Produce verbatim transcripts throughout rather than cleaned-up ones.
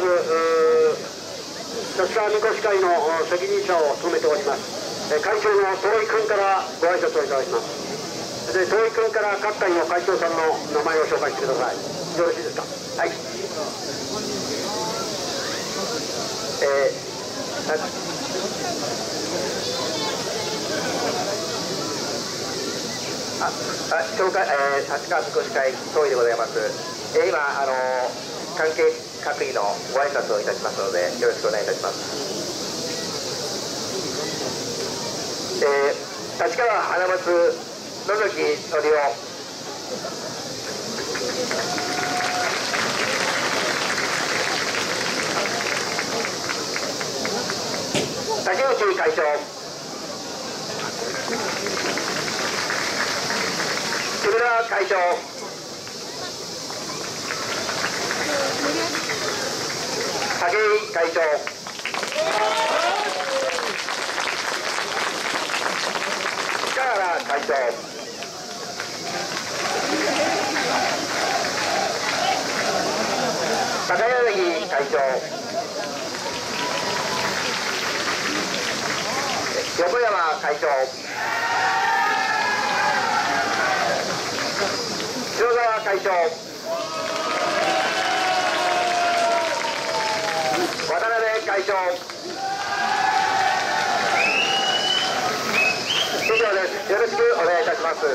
ず立川みこし会の責任者を務めております、えー、会長の遠井君からご挨拶をいただきます。で遠井君から各会の会長さんの名前を紹介してください。よろしいですか。はい。えー、ああ紹介、えー、立川みこし会総意でございます。えー、今あのー、関係各位のご挨拶をいたしますのでよろしくお願いいたします。えー、立川花松野崎のりお竹内会長、木村会長、武井会長、塚原会長、高柳会長、横山会長、塩沢会長、渡辺会長、以上です。よろしくお願いいたします。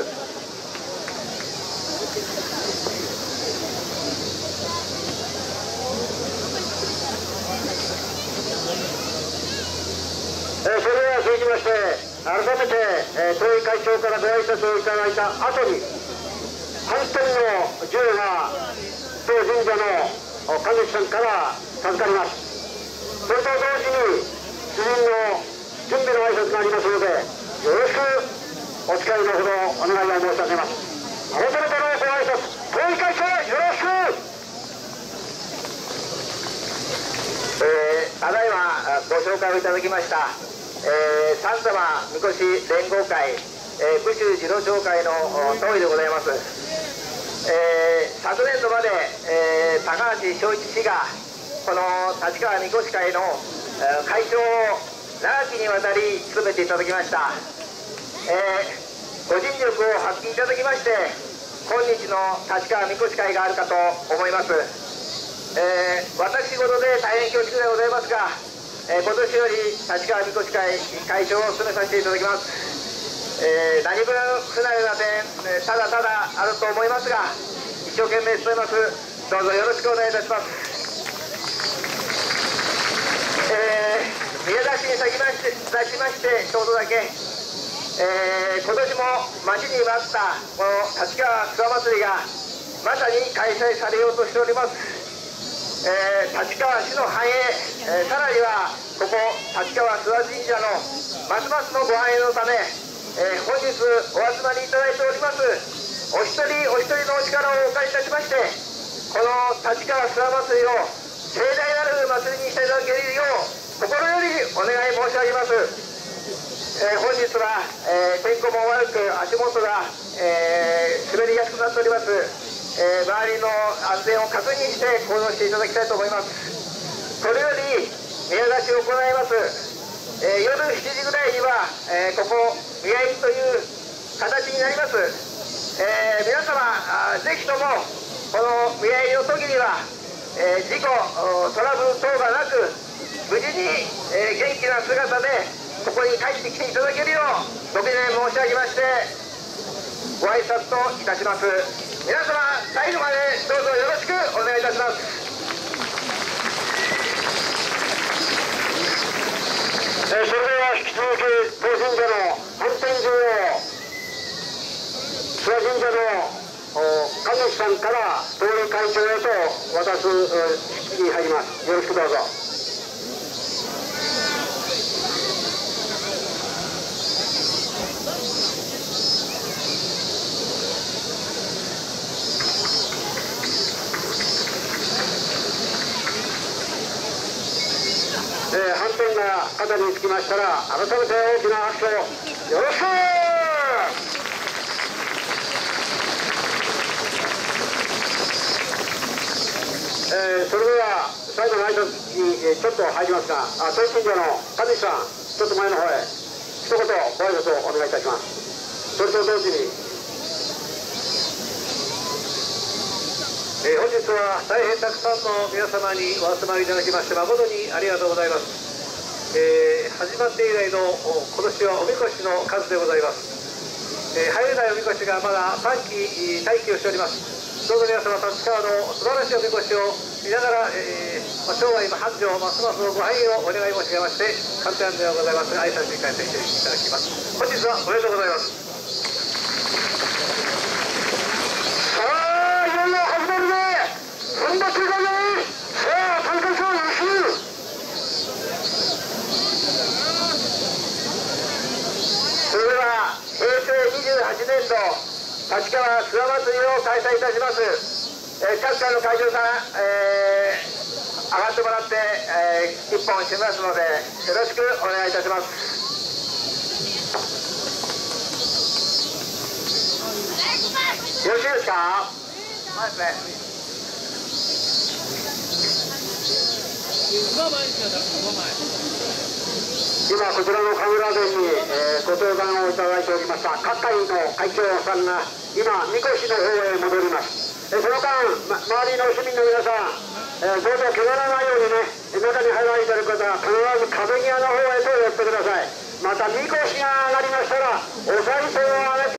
えー、それでは続きまして改めて、えー、遠井会長からご挨拶をいただいた後に反転の銃が当神社の神主さんから授かります。それと同時に主任の準備の挨拶がありますのでよろしくお使いのほどお願いを申し上げます。改めてのご挨拶、遠井会長よろしく。えー、ただいまご紹介をいただきました、えー、三様みこし連合会、えー、武州次郎長会の総意でございます。えー、昨年度まで、えー、高橋正一氏がこの立川みこし会の、えー、会長を長きにわたり務めていただきました。えー、ご尽力を発揮いただきまして今日の立川みこし会があるかと思います。えー、私事で大変恐縮でございますが、えー、今年より立川みこし会会長を務めさせていただきます。えー、何分不慣れな点、えー、ただただあると思いますが一生懸命務めます。どうぞよろしくお願いいたします。えー、宮崎に先まして出しましてちょうどだけ、えー、今年も待ちに待ったこの立川諏訪祭りがまさに開催されようとしております。えー、立川市の繁栄、えー、さらにはここ立川諏訪神社のますますのご繁栄のため、えー、本日お集まりいただいておりますお一人お一人のお力をお借りいたしましてこの立川諏訪祭りを盛大なる祭りにしていただけるよう心よりお願い申し上げます。えー、本日は、えー、天候も悪く足元が、えー、滑りやすくなっております。えー、周りの安全を確認して行動していただきたいと思います。それより宮出しを行います、えー、夜しちじぐらいには、えー、ここ宮入という形になります。えー、皆様ぜひともこの宮入の時には、えー、事故トラブル等がなく無事に、えー、元気な姿でここに帰ってきていただけるようご懸念申し上げましてご挨拶といたします。皆様最後までどうぞよろしくお願いいたします。えー、それでは引き続き当神社の反転銃を諏訪神社の神主さんから東霊会長へと渡す式に入ります。よろしくどうぞ。えー、反転が肩につきましたら改めて大きな拍手をよろしく。えー、それでは先最後の挨拶にちょっと入りますが、送信所の神主さん、ちょっと前の方へ一言ご挨拶をお願いいたします。それと同時に、 えー、本日は大変たくさんの皆様にお集まりいただきまして誠にありがとうございます。えー、始まって以来の今年はおみこしの数でございます。えー、入れないおみこしがまださんき待機をしております。どうぞ皆様、立川の素晴らしいおみこしを見ながら、えーまあ、生涯の繁盛、ますますのご繁栄をお願い申し上げまして、簡単ではございますが、挨拶に変えていただきます。本日はおめでとうございます。 さあ、いよいよ始まるぜ。踏ん張ってください。さあ、参加者をよろしく。 それでは平成にじゅうはちねん度立川諏訪祭りを開催いたします。えー、各界の会場さん、えー、上がってもらって、えー、一本締めますのでよろしくお願いいたします。よろしいですか？そうですね。 今こちらの神楽殿に、えー、ご登壇をいただいておりました各界の会長さんが今みこしの方へ戻ります。えー、その間、ま、周りの市民の皆さん、えー、どうぞ怪我らないようにね、中に入られている方は必ず壁際の方へと寄ってください。またみこしが上がりましたらお賽銭をあげて